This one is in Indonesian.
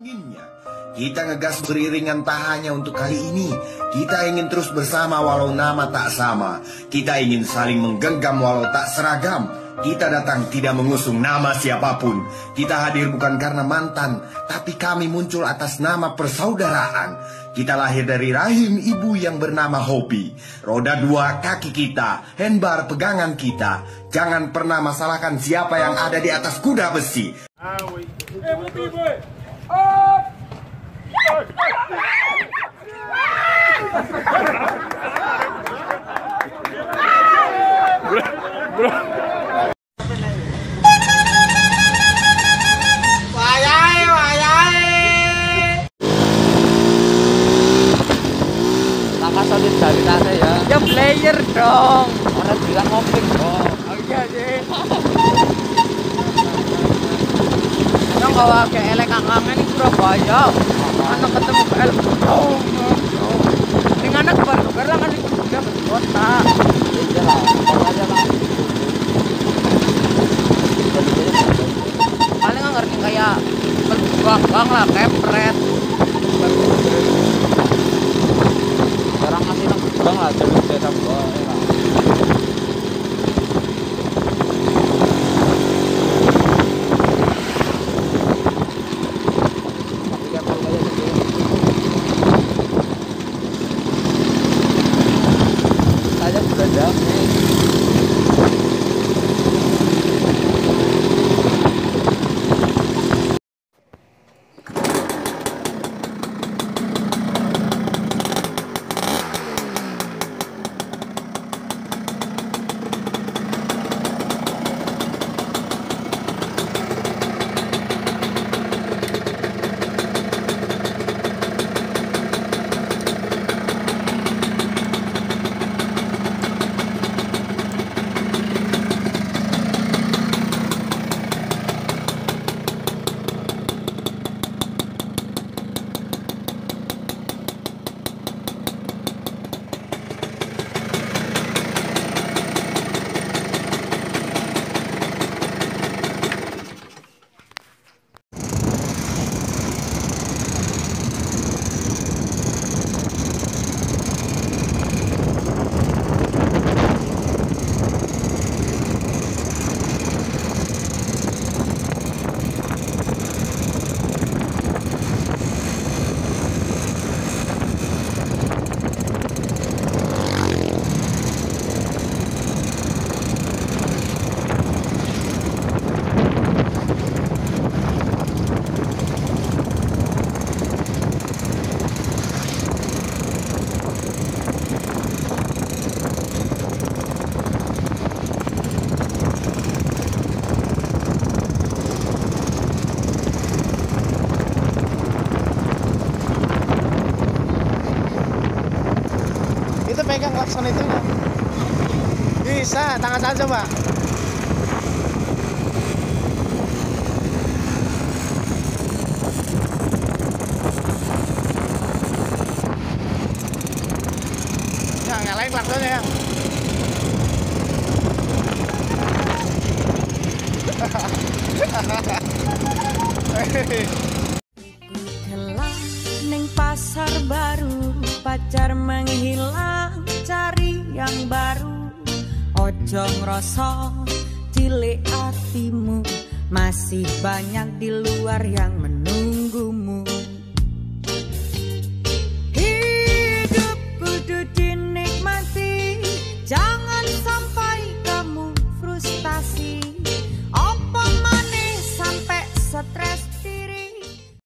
Inginnya, kita ngegas beriringan tak hanya untuk kali ini. Kita ingin terus bersama walau nama tak sama. Kita ingin saling menggenggam walau tak seragam. Kita datang tidak mengusung nama siapapun. Kita hadir bukan karena mantan, tapi kami muncul atas nama persaudaraan. Kita lahir dari rahim ibu yang bernama Hopi. Roda dua kaki kita, handbar pegangan kita. Jangan pernah masalahkan siapa yang ada di atas kuda besi. Solidaritasnya ya. Ya player dong. Orang bilang ngoping dong. Oh iya sih. Kadang kalau kayak elek kangen di Surabaya, anak ketemu ke elek. Dengan anak kebar-kebar lah kan itu udah ke kota. Iya lah, kalau aja lah. Paling nggak ngerti kayak berbuang-buang lah, kempret. Orang masih nang lah jadi desa gua. Saya sudah damai. Itu pegang klakson itu nggak? Bisa, tangan saya coba. Ya, nyalain klaksonnya ya. Neng pasar baru, pacar menghilang, cari yang baru. Ojo ngrasa cilik atimu, masih banyak di luar yang menunggu.